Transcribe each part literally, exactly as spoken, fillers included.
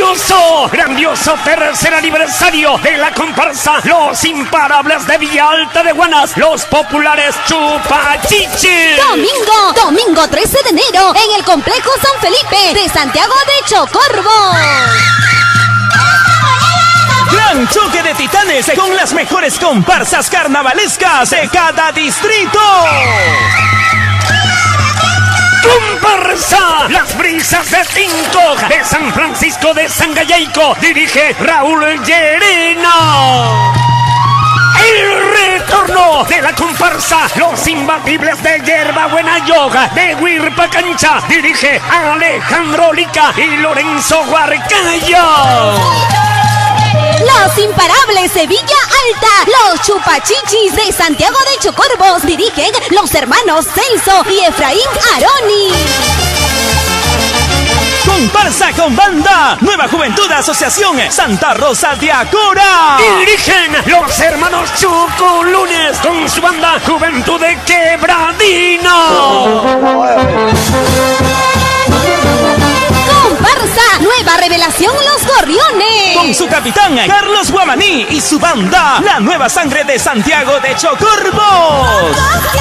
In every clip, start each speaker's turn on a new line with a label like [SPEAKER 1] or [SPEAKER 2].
[SPEAKER 1] grandioso, grandioso tercer aniversario de la comparsa Los Imparables de Villa Alta de Guanas, los populares Chupachichis.
[SPEAKER 2] Domingo, domingo trece de enero, en el Complejo San Felipe de Santiago de Chocorvo.
[SPEAKER 3] Gran choque de titanes con las mejores comparsas carnavalescas de cada distrito.
[SPEAKER 1] Comparsa Las Brisas de Cinco de San Francisco de Sangallaico, dirige Raúl Llerena. El retorno de la comparsa Los Imbatibles de Yerba Buena Yoga de Huirpa Cancha, dirige Alejandro Lica y Lorenzo Huarcayo.
[SPEAKER 2] Los Imparables de Villa Alta, los Chupachichis de Santiago de Chocorvo, dirigen los hermanos Celso y Efraín Aroni.
[SPEAKER 3] Comparsa con banda, Nueva Juventud Asociación Santa Rosa de Acora.
[SPEAKER 1] Dirigen los hermanos Chuco Lunes con su banda Juventud de Quebradino.
[SPEAKER 2] Comparsa Nueva Revelación Los Gorriones,
[SPEAKER 3] con su capitán Carlos Guamaní y su banda La Nueva Sangre de Santiago de Chocorvo.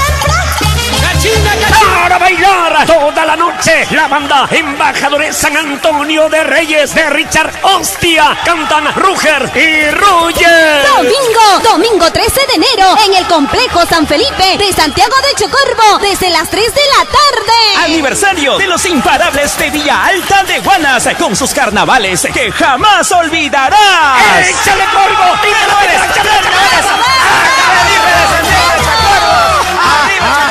[SPEAKER 1] Para bailar toda la noche, la banda Embajadores San Antonio de Reyes de Richard Hostia cantan Ruger y Ruger.
[SPEAKER 2] Domingo, domingo trece de enero, en el Complejo San Felipe de Santiago de Chocorvo, desde las tres de la tarde.
[SPEAKER 3] Aniversario de los Imparables de Villa Alta de Guanas, con sus carnavales que jamás olvidarás.
[SPEAKER 1] ¡Échale polvo! ¡Échale polvo!
[SPEAKER 3] ¡Arriba, Santiago de Chocorvo! ¡Arriba!